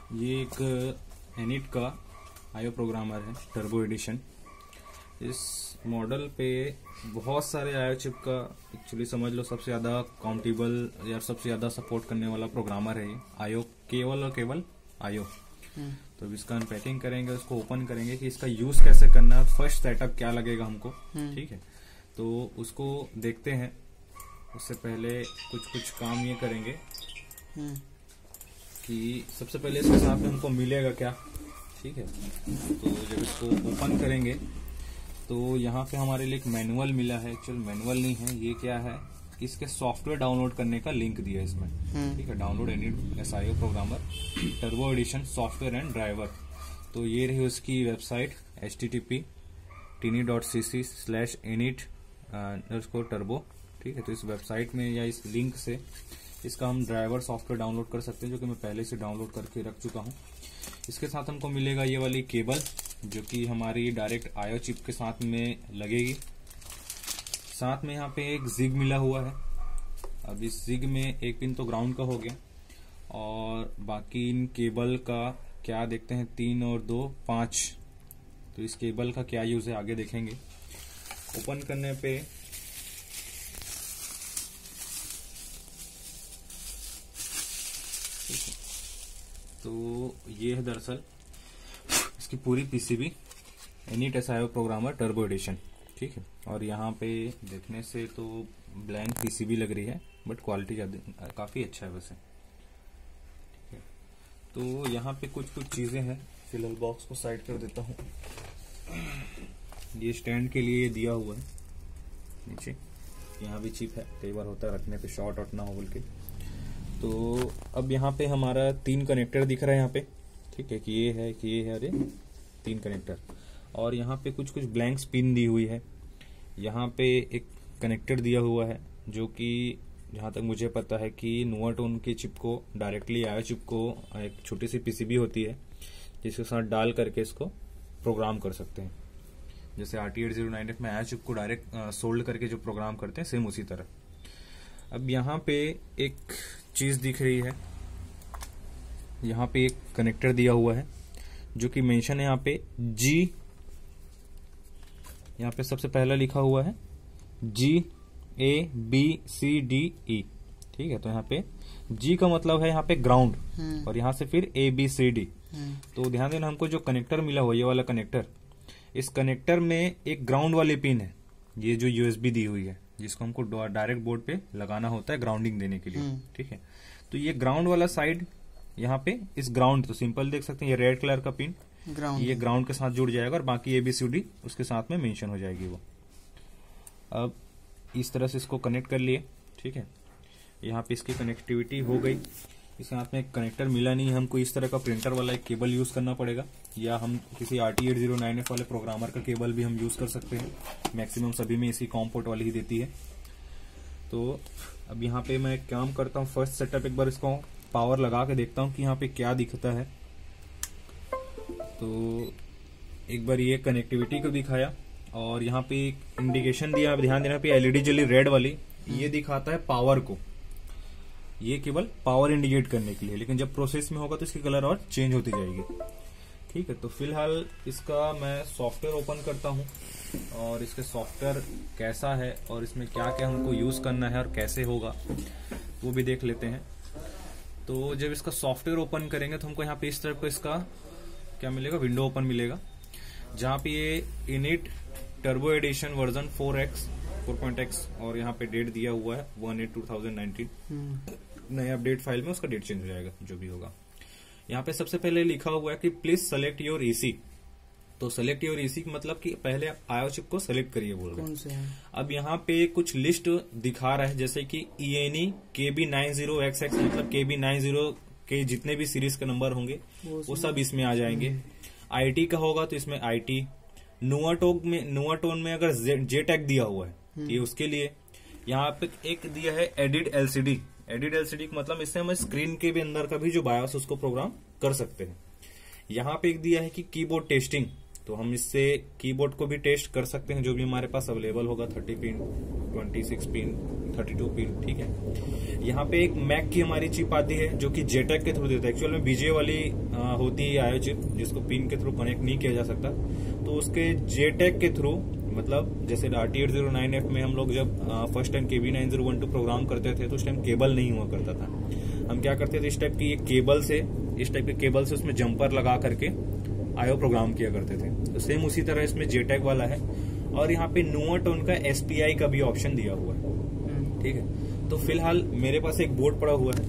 ये एक एनिट का आईओ प्रोग्रामर है, टर्बो एडिशन। इस मॉडल पे बहुत सारे आईओ चिप का एक्चुअली समझ लो सबसे ज्यादा काउंटेबल या सबसे ज्यादा सपोर्ट करने वाला प्रोग्रामर है ये आईओ, केवल और केवल आईओ। तो अब इसका अनपैकिंग करेंगे, उसको ओपन करेंगे कि इसका यूज कैसे करना है, फर्स्ट सेटअप क्या लगेगा हमको। ठीक है, तो उसको देखते हैं। उससे पहले कुछ काम ये करेंगे कि सबसे पहले इसके साथ में हमको मिलेगा क्या। ठीक है, तो जब इसको ओपन करेंगे तो यहाँ पे हमारे लिए एक मैनुअल मिला है। एक्चुअल मैनुअल नहीं है ये, क्या है, इसके सॉफ्टवेयर डाउनलोड करने का लिंक दिया है इसमें। ठीक है, डाउनलोड एनिट SIO programmer turbo edition software and driver. तो ये रही उसकी वेबसाइट http://enit_turbo। ठीक है, तो इस वेबसाइट में या इस लिंक से इसका हम ड्राइवर सॉफ्टवेयर डाउनलोड कर सकते हैं, जो कि मैं पहले से डाउनलोड करके रख चुका हूँ। इसके साथ हमको मिलेगा ये वाली केबल, जो कि हमारी डायरेक्ट आईओ चिप के साथ में लगेगी। साथ में यहाँ पे एक जिग मिला हुआ है। अब इस जिग में एक पिन तो ग्राउंड का हो गया, और बाकी इन केबल का क्या देखते हैं, 3 और 2 5। तो इस केबल का क्या यूज है आगे देखेंगे। ओपन करने पे तो ये है दरअसल इसकी पूरी पीसीबी, एनिट एसआईओ प्रोग्रामर टर्बो एडिशन। ठीक है, और यहाँ पे देखने से तो ब्लैंक पीसीबी लग रही है, बट क्वालिटी काफी अच्छा है वैसे। ठीक है, तो यहाँ पे कुछ चीजें हैं। फिलहाल बॉक्स को साइड कर देता हूँ। ये स्टैंड के लिए दिया हुआ है नीचे, यहाँ भी चिप है, कई बार होता है रखने पे शॉर्ट आउट ना हो बोल के। तो अब यहाँ पे हमारा 3 कनेक्टर दिख रहा है यहाँ पे। ठीक है, कि ये है अरे 3 कनेक्टर, और यहाँ पे कुछ ब्लैंक पिन दी हुई है। यहाँ पे एक कनेक्टर दिया हुआ है, जो कि जहाँ तक मुझे पता है कि नोवाटोन की चिप को डायरेक्टली आईओ चिप को एक छोटी सी पीसीबी होती है, जिसके साथ डाल करके इसको प्रोग्राम कर सकते हैं। जैसे RT8098 में आईओ चिप को डायरेक्ट सोल्ड करके जो प्रोग्राम करते हैं, सेम उसी तरह। अब यहाँ पे एक चीज दिख रही है, यहाँ पे एक कनेक्टर दिया हुआ है, जो कि मेंशन है यहाँ पे G। यहाँ पे सबसे पहला लिखा हुआ है GABCDE। ठीक है, तो यहाँ पे G का मतलब है यहाँ पे ग्राउंड, और यहाँ से फिर ABCD। तो ध्यान देना, हमको जो कनेक्टर मिला हुआ, ये वाला कनेक्टर, इस कनेक्टर में एक ग्राउंड वाली पिन है, ये जो USB दी हुई है, जिसको हमको डायरेक्ट बोर्ड पे लगाना होता है ग्राउंडिंग देने के लिए। ठीक है, तो ये ग्राउंड वाला साइड यहाँ पे इस ग्राउंड, तो सिंपल देख सकते हैं, ये रेड कलर का पिन ये ग्राउंड के साथ जुड़ जाएगा, और बाकी ABCD उसके साथ में मेंशन हो जाएगी वो। अब इस तरह से इसको कनेक्ट कर लिए। ठीक है, यहाँ पे इसकी कनेक्टिविटी हो गई। इसके साथ में एक कनेक्टर मिला नहीं, हमको इस तरह का प्रिंटर वाला एक केबल यूज करना पड़ेगा, या हम किसी RT8098 वाले प्रोग्रामर का केबल भी हम यूज कर सकते हैं। मैक्सिमम सभी में इसी कॉम-पोर्ट वाली ही देती है। तो अब यहाँ पे मैं काम करता हूँ, फर्स्ट सेटअप एक बार इसको पावर लगा के देखता हूँ कि यहाँ पे क्या दिखता है। तो एक बार ये कनेक्टिविटी को दिखाया, और यहाँ पे एक इंडिकेशन दिया, ध्यान देना पे LED जली रेड वाली, ये दिखाता है पावर को। ये केवल पावर इंडिकेट करने के लिए, लेकिन जब प्रोसेस में होगा तो इसकी कलर और चेंज होती जाएगी। ठीक है, तो फिलहाल इसका मैं सॉफ्टवेयर ओपन करता हूँ, और इसके सॉफ्टवेयर कैसा है और इसमें क्या क्या हमको यूज करना है और कैसे होगा वो भी देख लेते हैं। तो जब इसका सॉफ्टवेयर ओपन करेंगे तो हमको यहाँ पे इस तरह को इसका क्या मिलेगा, विंडो ओपन मिलेगा, जहाँ पे ये init turbo addition version 4.x, और यहाँ पे डेट दिया हुआ है 1/8/2019। नए अपडेट फाइल में उसका डेट चेंज हो जाएगा, जो भी होगा। यहाँ पे सबसे पहले लिखा हुआ है कि प्लीज सेलेक्ट योर EC। तो सेलेक्ट योर EC मतलब कि पहले आईओ चिप को सेलेक्ट करिए बोल रहे हैं। अब यहाँ पे कुछ लिस्ट दिखा रहा है, जैसे कि ENE KB90XX, मतलब KB90 के जितने भी सीरीज के नंबर होंगे वो सब इसमें आ जाएंगे। IT का होगा तो इसमें IT, नोवाटोन में अगर J टैग दिया हुआ है तो ये उसके लिए। यहाँ पे एक दिया है एडिट LCD का मतलब इससे हम स्क्रीन के भी अंदर का भी जो बायोस उसको प्रोग्राम कर सकते हैं। यहाँ पे एक दिया है कि कीबोर्ड टेस्टिंग, तो हम इससे कीबोर्ड को भी टेस्ट कर सकते हैं, जो भी हमारे पास अवेलेबल होगा, 30 पिन, 26 पिन, 32 पिन, ठीक है। यहाँ पे एक मैक की हमारी चिप आती है जो कि JTAG के थ्रू देता है। एक्चुअल में बीजे वाली होती है आयो चिप, जिसको पिन के थ्रू कनेक्ट नहीं किया जा सकता। तो उसके JTAG के थ्रू, मतलब जैसे RT809F में हम लोग जब फर्स्ट टाइम KB9012 प्रोग्राम करते थे तो उस टाइम केबल नहीं हुआ करता था। हम क्या करते थे, इस टाइप की इस टाइप के केबल से उसमें जंपर लगा करके आयो प्रोग्राम किया करते थे। तो सेम उसी तरह इसमें JTAG वाला है। और यहाँ पे नुआटोन का SPI का भी ऑप्शन दिया हुआ है, ठीक है। तो फिलहाल मेरे पास एक बोर्ड पड़ा हुआ है,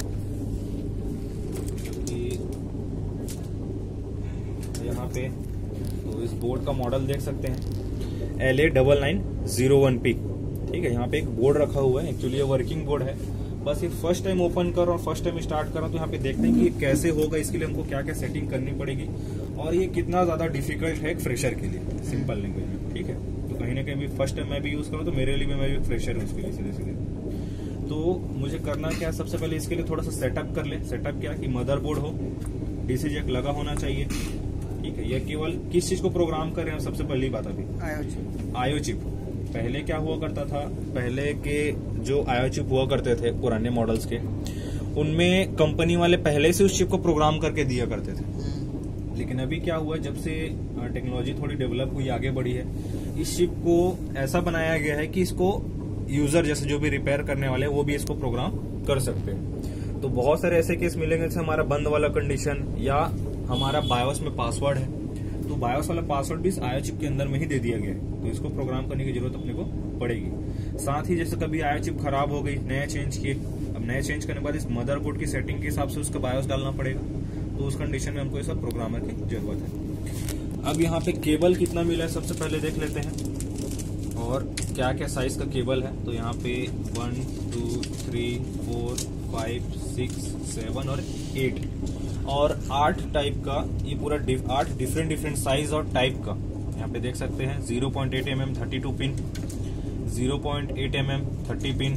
यहाँ पे तो इस बोर्ड का मॉडल देख सकते हैं, LA9901P, ठीक है। यहाँ पे एक बोर्ड रखा हुआ है, एक्चुअली ये वर्किंग बोर्ड है। बस ये फर्स्ट टाइम ओपन कर और फर्स्ट टाइम स्टार्ट कर, तो यहाँ पे देखते हैं कि ये कैसे होगा, इसके लिए हमको क्या क्या सेटिंग करनी पड़ेगी और ये कितना ज्यादा डिफिकल्ट है एक फ्रेशर के लिए, सिंपल लैंग्वेज में, ठीक है। तो कहीं ना कहीं भी फर्स्ट टाइम मैं भी यूज करूँ तो मेरे लिए भी, मैं भी फ्रेशर हूँ इसके लिए सीधे। तो मुझे करना क्या, सबसे पहले इसके लिए थोड़ा सा सेटअप कर ले। सेटअप क्या कि मदरबोर्ड हो, डीसी जैक लगा होना चाहिए, ठीक है। यह केवल किस चीज को प्रोग्राम कर रहे हैं, सबसे पहली बात अभी आयो चिप। पहले क्या हुआ करता था, पहले के जो आयो चिप हुआ करते थे पुराने मॉडल्स के, उनमें कंपनी वाले पहले से उस चिप को प्रोग्राम करके दिया करते थे। लेकिन अभी क्या हुआ, जब से टेक्नोलॉजी थोड़ी डेवलप हुई, आगे बढ़ी है, इस चिप को ऐसा बनाया गया है कि इसको यूजर, जैसे जो भी रिपेयर करने वाले वो भी इसको प्रोग्राम कर सकते हैं। तो बहुत सारे ऐसे केस मिलेंगे, जैसे हमारा बंद वाला कंडीशन या हमारा बायोस में पासवर्ड है, तो बायोस वाला पासवर्ड भी इस आयो चिप के अंदर में ही दे दिया गया है। तो इसको प्रोग्राम करने की जरूरत अपने को पड़ेगी। साथ ही जैसे कभी आयो चिप खराब हो गई, नया चेंज किए, अब नया चेंज करने के बाद इस मदरबोर्ड की सेटिंग के हिसाब से उसका बायोस डालना पड़ेगा। तो उस कंडीशन में हमको ये सब प्रोग्रामर की जरूरत है। अब यहाँ पे केबल कितना मिला है सबसे पहले देख लेते हैं, और क्या क्या साइज का केबल है। तो यहाँ पे 1 2 3 4 5 6 7 और 8 और 8 टाइप का, ये पूरा 8 डिफरेंट साइज और टाइप का यहाँ पे देख सकते हैं। 0.8 mm 32 pin, 0.8 mm 30 pin,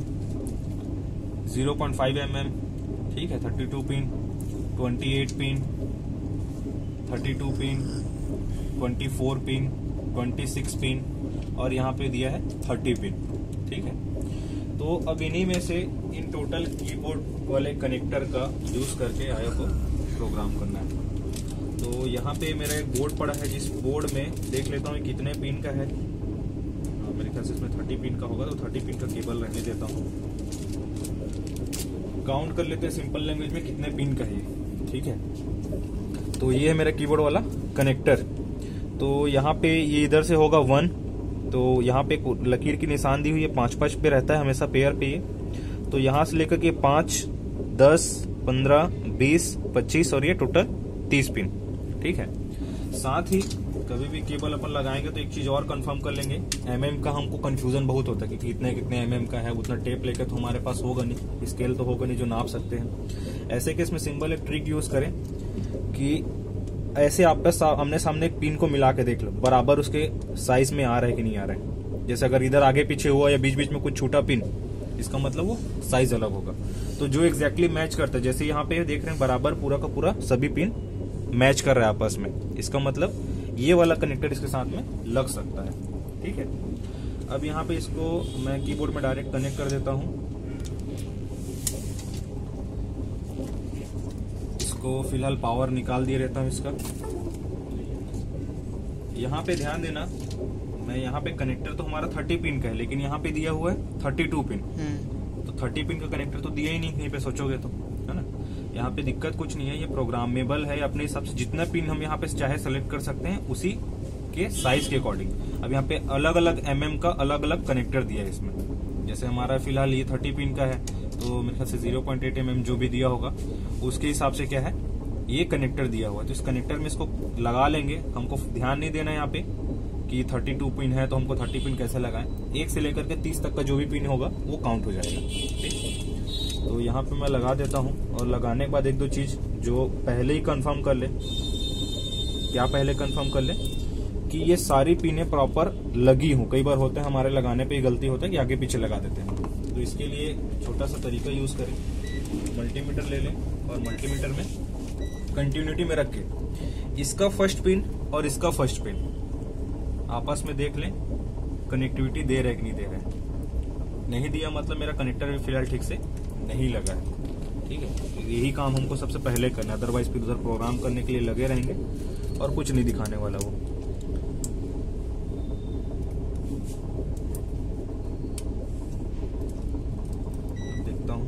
0.5 mm, ठीक है, 32 pin, 28 pin, 32 pin, 24 pin, 26 pin और यहाँ पे दिया है 30 पिन, ठीक है। तो अब इन्हीं में से इन टोटल कीबोर्ड वाले कनेक्टर का यूज करके आयो को प्रोग्राम करना है। तो यहाँ पे मेरा एक बोर्ड पड़ा है, जिस बोर्ड में देख लेता हूँ कितने पिन का है। मेरे ख्याल से इसमें 30 पिन का होगा, तो 30 पिन का केबल रहने देता हूँ। काउंट कर लेते हैं सिंपल लैंग्वेज में कितने पिन का है, ठीक है। तो ये है मेरा कीबोर्ड वाला कनेक्टर। तो यहाँ पे ये इधर से होगा 1, तो यहाँ पे लकीर की निशान दी हुई है, 5-5 पे रहता है हमेशा पेयर पे ये। तो यहाँ से लेकर के 5, 10, 15, 20, 25 और ये टोटल 30 पिन, ठीक है। साथ ही कभी भी केबल अपन लगाएंगे तो एक चीज और कंफर्म कर लेंगे, mm का हमको कंफ्यूजन बहुत होता है कि कितने mm का है। उतना टेप लेकर तो हमारे पास होगा नहीं, स्केल तो होगा नहीं जो नाप सकते हैं। ऐसे केस में सिंपल एक ट्रिक यूज करें कि ऐसे आपस आमने सामने एक पिन को मिला के देख लो, बराबर उसके साइज में आ रहा है कि नहीं आ रहा है। जैसे अगर इधर आगे पीछे हुआ या बीच बीच में कुछ छूटा पिन, इसका मतलब वो साइज अलग होगा। तो जो एग्जैक्टली मैच करता है, जैसे यहाँ पे देख रहे हैं बराबर पूरा का पूरा सभी पिन मैच कर रहा है आपस में, इसका मतलब ये वाला कनेक्टर इसके साथ में लग सकता है, ठीक है। अब यहाँ पे इसको मैं कीबोर्ड में डायरेक्ट कनेक्ट कर देता हूँ। इसको फिलहाल पावर निकाल दिए रहता हूँ इसका। यहाँ पे ध्यान देना, मैं यहाँ पे कनेक्टर तो हमारा 30 पिन का है, लेकिन यहाँ पे दिया हुआ है 32 पिन। तो 30 पिन का कनेक्टर तो दिया ही नहीं कहीं पे, सोचोगे तो, है ना। यहाँ पे दिक्कत कुछ नहीं है, ये प्रोग्रामेबल है, अपने हिसाब से जितना पिन हम यहाँ पे चाहे सेलेक्ट कर सकते हैं उसी के साइज के अकॉर्डिंग। अब यहाँ पे अलग अलग mm का अलग अलग कनेक्टर दिया है इसमें। जैसे हमारा फिलहाल ये 30 पिन का है, तो मेरे ख्याल से 0.8 mm जो भी दिया होगा उसके हिसाब से क्या है ये कनेक्टर दिया हुआ है। तो इस कनेक्टर में इसको लगा लेंगे। हमको ध्यान नहीं देना यहाँ पे कि 32 पिन है तो हमको 30 पिन कैसे लगाएं। 1 से लेकर के 30 तक का जो भी पिन होगा वो काउंट हो जाएगा, ठीक। तो यहाँ पे मैं लगा देता हूँ, और लगाने के बाद एक दो चीज जो पहले ही कंफर्म कर ले। क्या पहले कंफर्म कर ले कि ये सारी पिनें प्रॉपर लगी हों। कई बार होता है हमारे लगाने पे गलती होता है कि आगे पीछे लगा देते हैं। तो इसके लिए छोटा सा तरीका यूज करें, मल्टीमीटर ले लें और मल्टीमीटर में कंटिन्यूटी में रख के इसका फर्स्ट पिन और इसका फर्स्ट पिन आपस में देख लें कनेक्टिविटी दे रहा है कि नहीं दे रहा है। नहीं दिया मतलब मेरा कनेक्टर भी फिलहाल ठीक से नहीं लगा है। ठीक है, यही काम हमको सबसे पहले करना है, अदरवाइज फिर उधर प्रोग्राम करने के लिए लगे रहेंगे और कुछ नहीं दिखाने वाला वो। देखता हूँ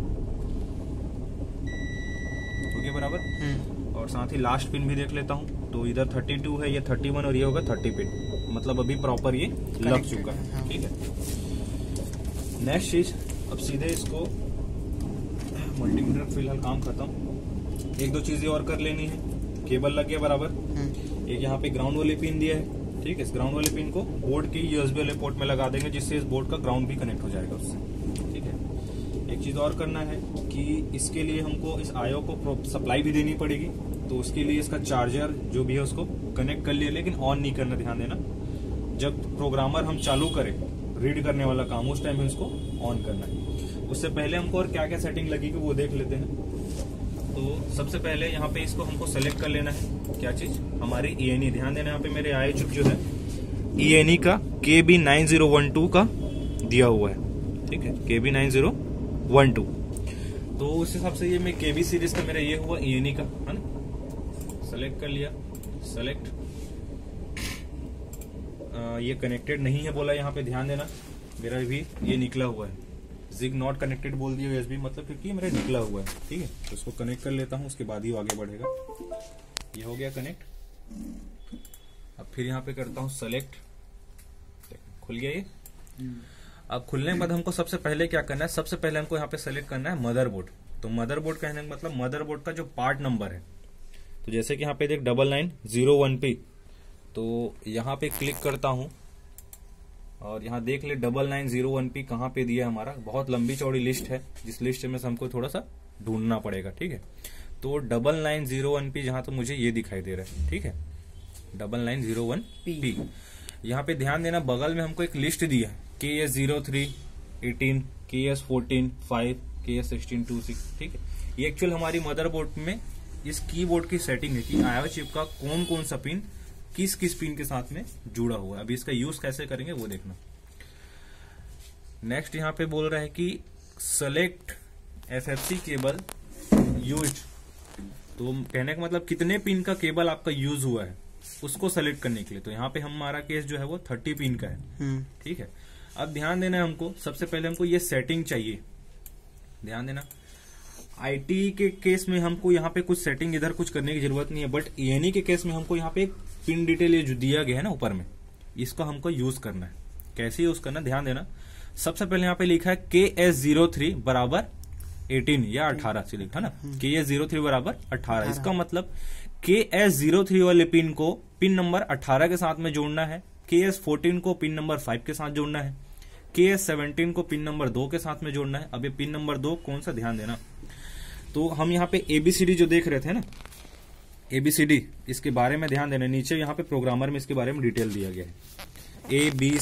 हो गया बराबर। और साथ ही लास्ट पिन भी देख लेता हूँ, तो इधर 32 है, ये 31 और ये होगा 30 पिन, मतलब अभी प्रॉपर ये लग चुका है। ठीक है, नेक्स्ट चीज अब सीधे इसको मल्टीमीटर फिलहाल काम खत्म। एक दो चीजें और कर लेनी है। केबल लग गया बराबर, एक यहाँ पे ग्राउंड वाली पिन दिया है। ठीक है, इस ग्राउंड वाले पिन को बोर्ड की यूएसबी वाले पोर्ट में लगा देंगे, जिससे इस बोर्ड का ग्राउंड भी कनेक्ट हो जाएगा उससे। ठीक है, एक चीज और करना है कि इसके लिए हमको इस आईओ को सप्लाई भी देनी पड़ेगी, तो उसके लिए इसका चार्जर जो भी है उसको कनेक्ट कर लिया, लेकिन ऑन नहीं करना, ध्यान देना। जब प्रोग्रामर हम चालू करें रीड करने वाला काम, उस टाइम में उसको ऑन करना है। उससे पहले हमको और क्या क्या सेटिंग लगेगी वो देख लेते हैं। तो सबसे पहले यहाँ पे इसको हमको सेलेक्ट कर लेना है, क्या चीज, हमारी ENE। ध्यान देना, यहाँ पे मेरे आई चिप जो है ENE का KB9012 का दिया हुआ है। ठीक है, KB9012, तो उस हिसाब से ये मैं KB सीरीज का मेरा ये हुआ ENE का, है ना। सेलेक्ट कर लिया, सेलेक्ट। ये कनेक्टेड नहीं है बोला यहाँ पे, ध्यान देना, मेरा भी ये निकला हुआ है, जिग नॉट कनेक्टेड बोल दिया USB, मतलब क्योंकि मेरा निकला हुआ है। ठीक है, तो इसको कनेक्ट कर लेता हूँ, उसके बाद ही आगे बढ़ेगा। ये हो गया कनेक्ट। अब फिर यहाँ पे करता हूँ सेलेक्ट, खुल गया ये। अब खुलने के बाद हमको सबसे पहले क्या करना है, सबसे पहले हमको यहाँ पे सेलेक्ट करना है मदरबोर्ड। तो मदरबोर्ड कहने का मतलब मदरबोर्ड का जो पार्ट नंबर है, तो जैसे कि यहाँ पे देख 9901P, तो यहाँ पे क्लिक करता हूँ और यहाँ देख ले 9901P कहाँ पे दिया है हमारा। बहुत लंबी चौड़ी लिस्ट है, जिस लिस्ट में से हमको थोड़ा सा ढूंढना पड़ेगा। ठीक है, तो 9901P जहां तो मुझे ये दिखाई दे रहा है। ठीक है, 9901P। यहाँ पे ध्यान देना, बगल में हमको एक लिस्ट दिया है, KS0318, KS14 KS1626। ठीक है, ये एक्चुअल हमारी मदरबोर्ड में इस कीबोर्ड की सेटिंग है कि आईओ चिप का कौन कौन सा पिन किस किस पिन के साथ में जुड़ा हुआ है। अभी इसका यूज कैसे करेंगे वो देखना। नेक्स्ट यहाँ पे बोल रहा है कि सेलेक्ट FFC केबल यूज्ड, तो कहने का मतलब कितने पिन का केबल आपका यूज हुआ है उसको सेलेक्ट करने के लिए। तो यहाँ पे हमारा केस जो है वो 30 पिन का है। ठीक है, अब ध्यान देना है हमको, सबसे पहले हमको ये सेटिंग चाहिए। ध्यान देना, आईटी के केस में हमको यहाँ पे कुछ सेटिंग इधर कुछ करने की जरूरत नहीं है, बट ENE के केस में हमको यहाँ पे एक पिन डिटेल ये जो दिया गया है ना ऊपर में, इसको हमको यूज करना है। कैसे यूज करना, ध्यान देना। सबसे पहले यहाँ पे लिखा है KS03 बराबर 18 या 18 से लिखा ना, KS03 बराबर 18। इसका मतलब KS03 वाले पिन को पिन नंबर 18 के साथ में जोड़ना है, KS14 को पिन नंबर 5 के साथ जोड़ना है, KS17 को पिन नंबर 2 के साथ में जोड़ना है। अब ये पिन नंबर 2 कौन सा, ध्यान देना। तो हम यहाँ पे ABCD जो देख रहे थे ना, ABCD, इसके बारे में ध्यान देना। नीचे यहाँ पे प्रोग्रामर में इसके बारे में डिटेल दिया गया है,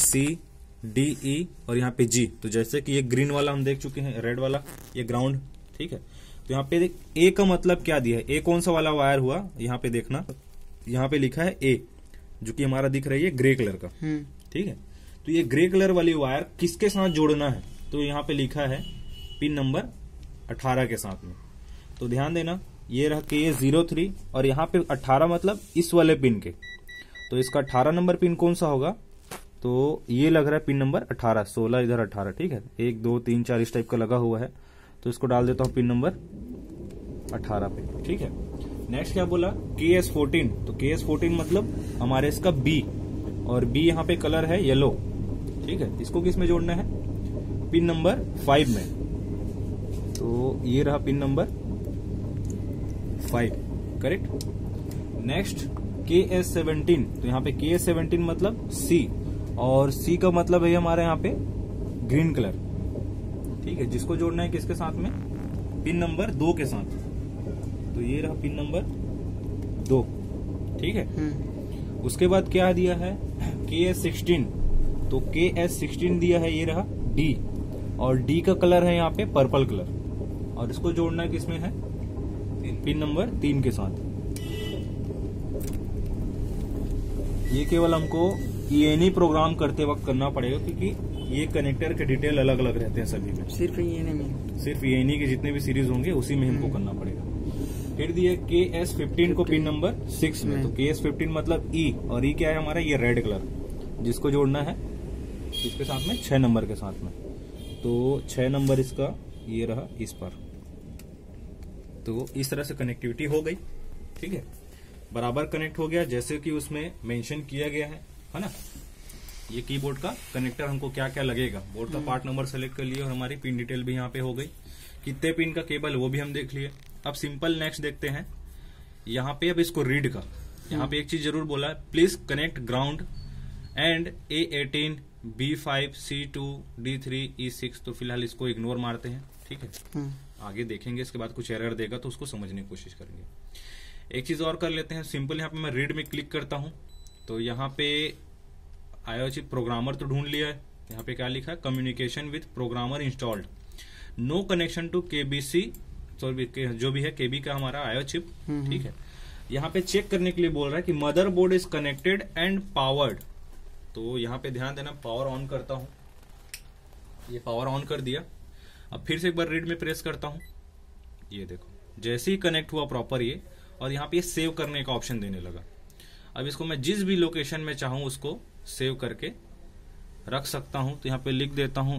ABCDE और यहाँ पे G। तो जैसे कि ये ग्रीन वाला हम देख चुके हैं, रेड वाला ये ग्राउंड। ठीक है, तो यहाँ पे देख A का मतलब क्या दिया है, A कौन सा वाला वायर हुआ, यहाँ पे देखना, यहाँ पे लिखा है A, जो कि हमारा दिख रही है ग्रे कलर का। ठीक है, तो ये ग्रे कलर वाली वायर किसके साथ जोड़ना है, तो यहाँ पे लिखा है पिन नंबर 18 के साथ में। तो ध्यान देना, ये रहा KS03 और यहाँ पे 18 मतलब इस वाले पिन के, तो इसका 18 नंबर पिन कौन सा होगा, तो ये लग रहा है पिन नंबर 18, 16 इधर 18। ठीक है, 1 2 3 4 इस टाइप का लगा हुआ है, तो इसको डाल देता हूँ पिन नंबर 18 पे। ठीक है, नेक्स्ट क्या बोला, KS14, तो KS14 मतलब हमारे इसका B, और B यहाँ पे कलर है येलो। ठीक है, इसको किस में जोड़ना है, पिन नंबर 5 में। तो ये रहा pin number 5, correct. Next KS17, तो यहाँ पे KS17 मतलब C, और C का मतलब है हमारे यहाँ पे ग्रीन कलर। ठीक है, जिसको जोड़ना है किसके साथ में, पिन नंबर 2 के साथ। तो ये रहा पिन नंबर 2। ठीक है, उसके बाद क्या दिया है, KS16, तो KS16 दिया है, ये रहा D, और D का कलर है यहाँ पे पर्पल कलर, और इसको जोड़ना किसमें है, पिन नंबर 3 के साथ। ये केवल हमको ENE प्रोग्राम करते वक्त करना पड़ेगा, क्योंकि ये कनेक्टर के डिटेल अलग अलग रहते हैं सभी में। सिर्फ ENE के जितने भी सीरीज होंगे उसी में हमको करना पड़ेगा। फिर दिए KS15 को पिन नंबर 6 में। तो KS15 मतलब E, और E क्या है हमारा, ये रेड कलर, जिसको जोड़ना है इसके साथ में 6 नंबर के साथ में। तो 6 नंबर इसका ये रहा इस पर। तो इस तरह से कनेक्टिविटी हो गई, ठीक है, बराबर कनेक्ट हो गया जैसे कि उसमें मेंशन किया गया है ना। ये कीबोर्ड का कनेक्टर हमको क्या क्या लगेगा, बोर्ड का पार्ट नंबर सेलेक्ट कर लिए और हमारी पिन डिटेल भी यहाँ पे हो गई। कितने पिन का केबल वो भी हम देख लिए। अब सिंपल नेक्स्ट देखते हैं यहाँ पे। अब इसको रीड का, यहाँ पे एक चीज जरूर बोला है, please connect ground and A18 B5 C2 D3 E6। तो फिलहाल इसको इग्नोर मारते हैं, ठीक है। आगे देखेंगे इसके बाद कुछ एरर देगा तो उसको समझने की कोशिश करेंगे। एक चीज और कर लेते हैं, सिंपल यहाँ पे मैं रीड में क्लिक करता हूं तो यहाँ पे IO चिप प्रोग्रामर तो ढूंढ लिया है। यहाँ पे क्या लिखा है, communication with programmer installed, no connection to KBC, जो भी है KB का हमारा IO चिप, ठीक है। यहाँ पे चेक करने के लिए बोल रहा है कि motherboard is connected and powered. तो यहाँ पे ध्यान देना, पावर ऑन करता हूं, ये पावर ऑन कर दिया। अब फिर से एक बार रीड में प्रेस करता हूं, ये देखो जैसे ही कनेक्ट हुआ प्रॉपर ये, और यहाँ पे सेव करने का ऑप्शन देने लगा। अब इसको मैं जिस भी लोकेशन में चाहूं उसको सेव करके रख सकता हूं। तो यहाँ पे लिख देता हूं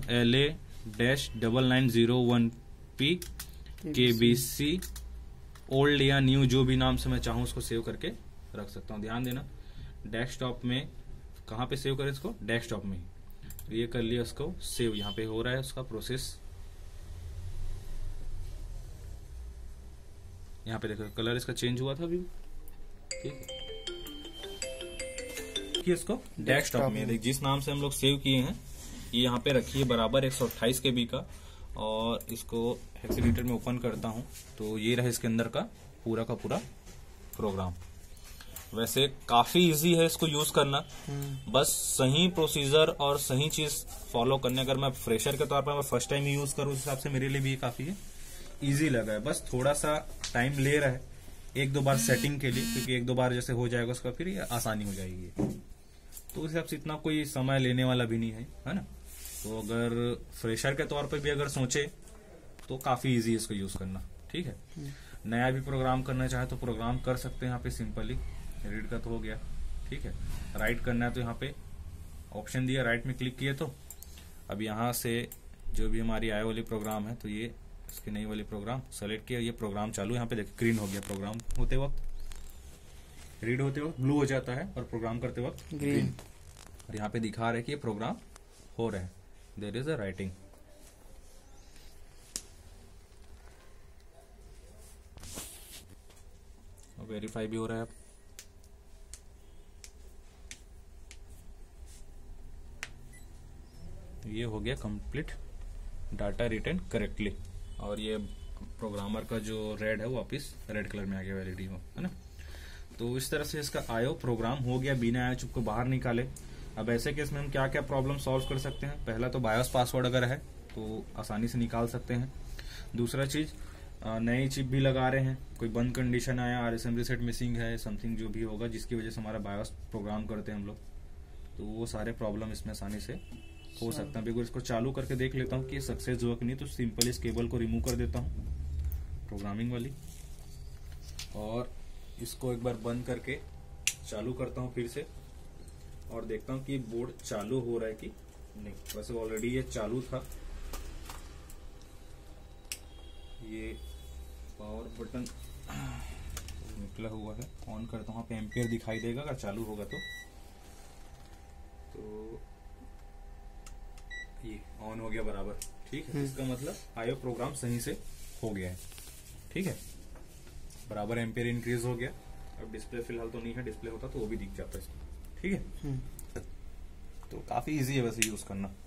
LA-9901P KBC ओल्ड या न्यू, जो भी नाम से मैं चाहूं उसको सेव करके रख सकता हूं। ध्यान देना, डेस्कटॉप में कहाँ पे सेव करें इसको, डेस्कटॉप में ही। तो ये कर लिया उसको सेव, यहाँ पे हो रहा है उसका प्रोसेस। यहाँ पे देखो कलर इसका चेंज हुआ था अभी, ठीक है। इसको डेस्कटॉप में देख, जिस नाम से हम लोग सेव किए हैं ये यहाँ पे रखिए बराबर 128 KB का, और इसको हेक्साडेसिमल में ओपन करता हूँ तो ये रहा इसके अंदर का पूरा प्रोग्राम। वैसे काफी इजी है इसको यूज करना, बस सही प्रोसीजर और सही चीज फॉलो करने। अगर मैं फ्रेशर के तौर पर मैं फर्स्ट टाइम यूज करूँ उस हिसाब से मेरे लिए भी ये काफी है, इजी लगा है। बस थोड़ा सा टाइम ले रहा है 1-2 बार सेटिंग के लिए, क्योंकि 1-2 बार जैसे हो जाएगा उसका फिर ये आसानी हो जाएगी। तो उस हिसाब से इतना कोई समय लेने वाला भी नहीं है ना। तो अगर फ्रेशर के तौर पे भी अगर सोचे तो काफी इजी है इसको यूज करना, ठीक है। नया भी प्रोग्राम करना चाहे तो प्रोग्राम कर सकते हैं यहाँ पे सिंपली। रीड का तो हो गया, ठीक है। राइट करना है तो यहाँ पे ऑप्शन दिया, राइट में क्लिक किए तो अब यहाँ से जो भी हमारी आय वाली प्रोग्राम है तो ये इसकी नई वाली प्रोग्राम सेलेक्ट किया, ये प्रोग्राम चालू। यहाँ पे देखिए ग्रीन हो गया, प्रोग्राम होते वक्त, रीड होते वक्त ब्लू हो जाता है और प्रोग्राम करते वक्त ग्रीन। और यहाँ पे दिखा रहा है कि ये प्रोग्राम हो रहा है, there is a writing. Verify भी हो रहा है। अब ये हो गया कंप्लीट, डाटा रिटर्न करेक्टली, और ये प्रोग्रामर का जो रेड है वो वापिस रेड कलर में आ गया, एलईडी हो, है ना। तो इस तरह से इसका आईओ प्रोग्राम हो गया बिना आईओ चिप को बाहर निकाले। अब ऐसे केस में हम क्या क्या प्रॉब्लम सॉल्व कर सकते हैं, पहला तो बायोस पासवर्ड अगर है तो आसानी से निकाल सकते हैं। दूसरा चीज, नई चिप भी लगा रहे हैं, कोई बंद कंडीशन आया, RSM रीसेट मिसिंग है, समथिंग जो भी होगा जिसकी वजह से हमारा बायोस प्रोग्राम करते हैं हम लोग, तो वो सारे प्रॉब्लम इसमें आसानी से हो सकता है। बिल्कुल इसको चालू करके देख लेता हूँ कि सक्सेस हुआ कि नहीं। तो सिंपल इस केबल को रिमूव कर देता हूँ, प्रोग्रामिंग वाली, और इसको एक बार बंद करके चालू करता हूँ फिर से, और देखता हूँ कि बोर्ड चालू हो रहा है कि नहीं। वैसे ऑलरेडी ये चालू था, ये पावर बटन निकला हुआ है, ऑन करता हूँ, वहाँ पे एम्पियर दिखाई देगा अगर चालू होगा तो ये ऑन हो गया बराबर, ठीक है। इसका मतलब आईओ प्रोग्राम सही से हो गया है, ठीक है। बराबर एम्पियर इंक्रीज हो गया। अब डिस्प्ले फिलहाल तो नहीं है, डिस्प्ले होता तो वो भी दिख जाता है इसको, ठीक है। तो काफी इजी है वैसे यूज करना।